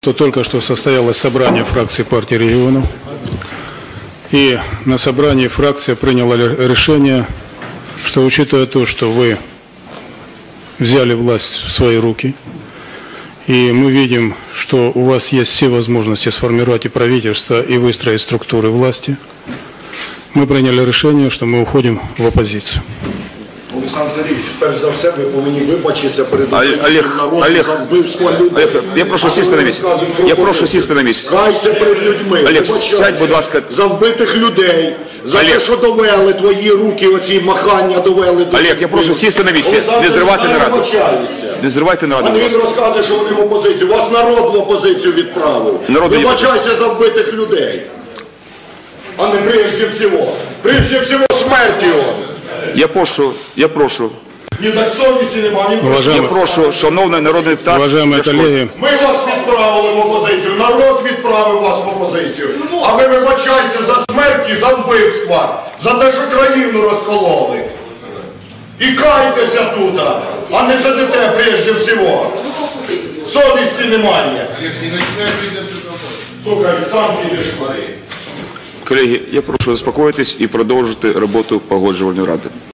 то только что состоялось собрание фракции партии регионов. И на собрании фракция приняла решение, что учитывая то, что вы взяли власть в свои руки, и мы видим, что у вас есть все возможности сформировать и правительство, и выстроить структуры власти, мы приняли решение, что мы уходим в оппозицию. Олександр Сергійович, перш за все, ви повинні вибачитися перед українським народом за вбивство людей. Я прошу сісти на місце. Я прошу сісти на місце. Кайся перед людьми. Олег, сядь, будь ласка. За вбитих людей, за те, що довели твої руки, оці махання довели до... Олег, я прошу сісти на місце. Не зривайте нараду. Не зривайте нараду. А не він розказує, що вони в опозицію. Вас народ в опозицію відправив. Вибачайся за вбитих людей. А не прежде всього. Прежде всього смерть його. Я прошу. Ні, так совісті немає. Я прошу, шановний народний депутат. Уважаемые коллеги, Ми вас відправили в опозицію, народ відправив вас в опозицію. А ви вибачайте за смерть і за вбивства, за те, що країну розкололи. І кайтеся тут, а не сидите прежде всього. Совісті немає. Слухай, сам підеш в Колеги, я прошу заспокоїтись і продовжити роботу Погоджувальної ради.